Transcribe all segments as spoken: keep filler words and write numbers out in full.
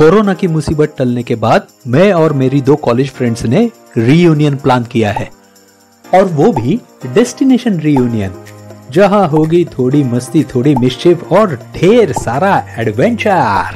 Corona की मुसीबत टलने के बाद मैं और मेरी दो कॉलेज फ्रेंड्स ने रीयूनियन प्लान किया है, और वो भी डेस्टिनेशन रीयूनियन, जहां होगी थोड़ी मस्ती, थोड़ी मिस्चिफ और ढेर सारा adventure.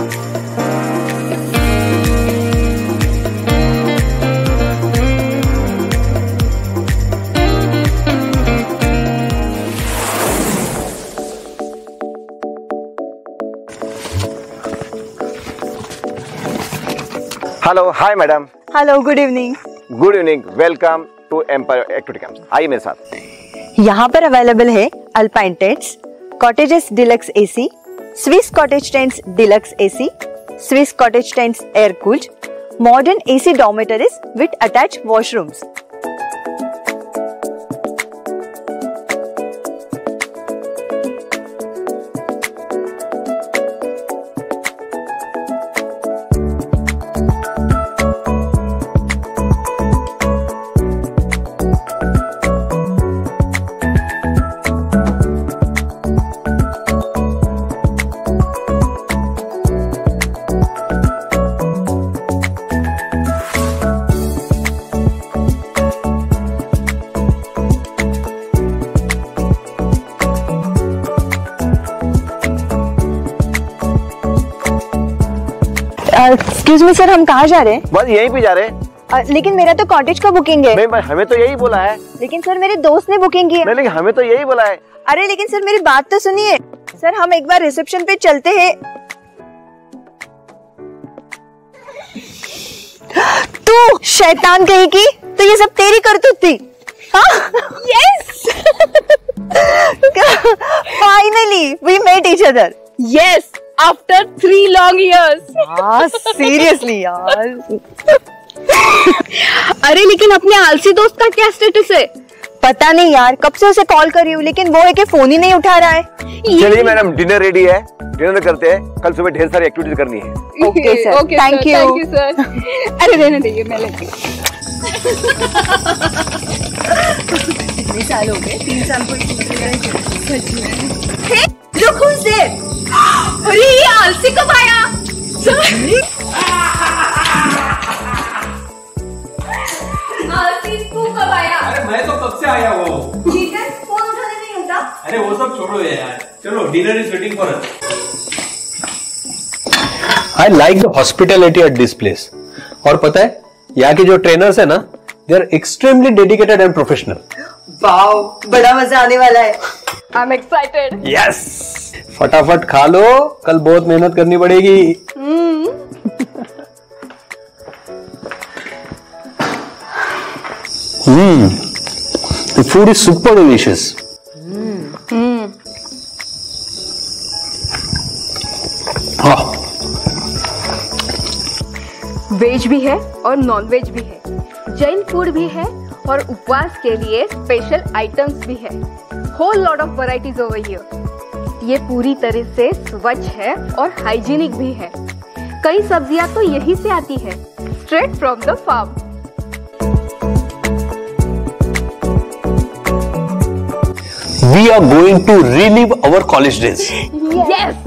Hello, hi madam. Hello, good evening. Good evening, welcome to Empire activity camp. आइए मेरे साथ। यहाँ पर अवेलेबल है alpine tents, cottages deluxe AC, Swiss cottage tents deluxe AC, Swiss cottage tents air cooled, modern AC dormitories with attached washrooms. Excuse me sir, हम कहाँ जा रहे हैं? बस यहीं पे जा रहे हैं। uh, लेकिन मेरा तो कॉटेज का बुकिंग है। नहीं, हमें तो यही बोला है। लेकिन सर मेरे दोस्त ने बुकिंग की है। नहीं, लेकिन हमें तो यही बोला है। अरे लेकिन सर मेरी बात तो सुनिए। सर हम एक बार रिसेप्शन पे चलते हैं। तू शैतान कहीं की, तो ये सब तेरी करतूत थी। Yes, finally we met each other. Yes, after three long years. हाँ सीरियसली यार। अरे लेकिन अपने आलसी दोस्त का क्या स्टेटस है? पता नहीं यार, कब से उसे कॉल कर रही हूँ, लेकिन वो है कि फोन ही नहीं उठा रहा है। चलिए मैडम, डिनर रेडी है, डिनर करते हैं। कल सुबह ढेर सारी एक्टिविटीज करनी है। Okay sir, thank you. Thank you sir. अरे रहने दीजिए, मैं लेती हूँ। कितने साल हो गए? तीन साल को सच में। Look who's there? अरे ये आलसी कब आया? आलसी तू कब आया? अरे मैं तो कब से आया वो। ठीक है, फोन उठाने नहीं होता। अरे वो सब छोड़ो यार, चलो dinner is waiting for us. I like the hospitality at this place. और पता है, यहाँ के जो ट्रेनर्स है ना, they are extremely dedicated and professional. Wow, बड़ा मजा आने वाला है। I am excited. यस, फटाफट खा लो, कल बहुत मेहनत करनी पड़ेगी। हम्म, the food is super delicious. हम्म। हाँ, वेज भी है और नॉन वेज भी है, जैन फूड भी है और उपवास के लिए स्पेशल आइटम्स भी है। Whole lot of varieties over here. ये पूरी तरह से स्वच्छ है और हाइजीनिक भी है। कई सब्जियां तो यहीं से आती है, straight from the farm. we are going to relive our college days. Yes.